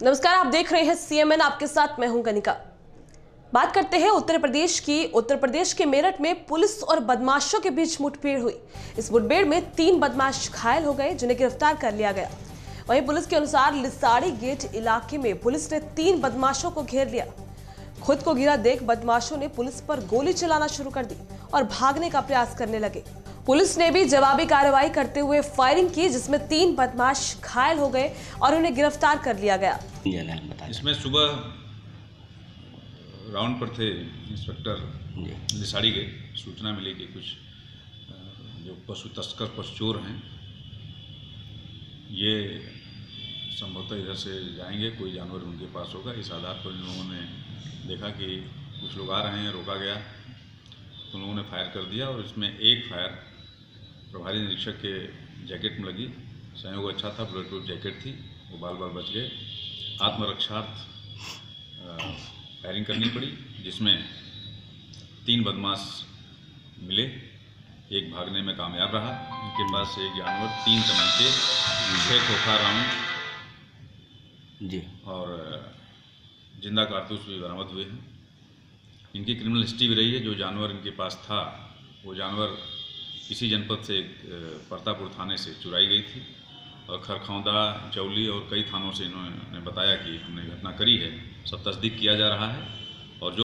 नमस्कार, आप देख रहे हैं सीएमएन, आपके साथ मैं हूं गनिका। बात करते हैं उत्तर प्रदेश की। उत्तर प्रदेश के मेरठ में पुलिस और बदमाशों के बीच मुठभेड़ हुई। इस मुठभेड़ में 3 बदमाश घायल हो गए, जिन्हें गिरफ्तार कर लिया गया। वहीं पुलिस के अनुसार लिसाड़ी गेट इलाके में पुलिस ने 3 बदमाशों को घेर लिया। खुद को घिरा देख बदमाशों ने पुलिस पर गोली चलाना शुरू कर दी और भागने का प्रयास करने लगे। पुलिस ने भी जवाबी कार्रवाई करते हुए फायरिंग की, जिसमें 3 बदमाश घायल हो गए और उन्हें गिरफ्तार कर लिया गया। इसमें सुबह राउंड पर थे इंस्पेक्टर लिसाड़ी के, सूचना मिली कि कुछ जो पशु तस्कर पशु चोर हैं, ये संभवतः इधर से जाएंगे, कोई जानवर उनके पास होगा। इस आधार पर इन लोगों ने देखा कि कुछ लोग आ रहे हैं, रोका गया तो लोगों ने फायर कर दिया और इसमें एक फायर प्रभारी निरीक्षक के जैकेट में लगी। संयोग अच्छा था, बुलेट प्रूफ जैकेट थी, वो बाल बाल बच गए। आत्मरक्षार्थ फायरिंग करनी पड़ी, जिसमें 3 बदमाश मिले। एक भागने में कामयाब रहा। उनके पास एक जानवर, 3 तमंचे, 6 खोखा राउंड जी और जिंदा कारतूस भी बरामद हुए हैं। इनकी क्रिमिनल हिस्ट्री भी रही है। जो जानवर इनके पास था, वो जानवर इसी जनपद से परतापुर थाने से चुराई गई थी और खरखौदा, चौली और कई थानों से इन्होंने बताया कि हमने घटना करी है। सब तस्दीक किया जा रहा है और जो